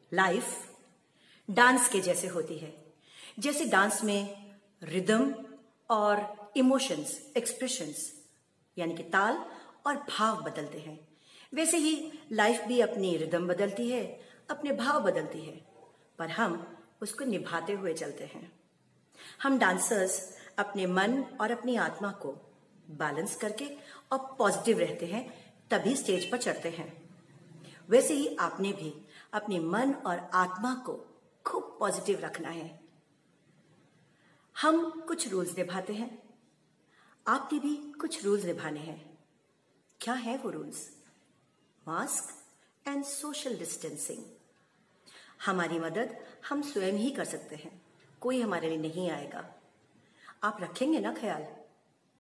Life dance के जैसे होती है। जैसे डांस में रिदम और इमोशंस, एक्सप्रेशंस यानी कि ताल और भाव बदलते हैं, वैसे ही लाइफ भी अपनी रिदम बदलती है, अपने भाव बदलती है, पर हम उसको निभाते हुए चलते हैं। हम डांसर्स अपने मन और अपनी आत्मा को बैलेंस करके और पॉजिटिव रहते हैं, तभी स्टेज पर चढ़ते हैं। वैसे ही आपने भी अपने मन और आत्मा को खूब पॉजिटिव रखना है। हम कुछ रूल्स निभाते हैं, आपने भी कुछ रूल्स निभाने हैं। क्या है वो rules? Mask and social distancing. हमारी मदद हम स्वयं ही कर सकते हैं, कोई हमारे लिए नहीं आएगा। आप रखेंगे ना ख्याल?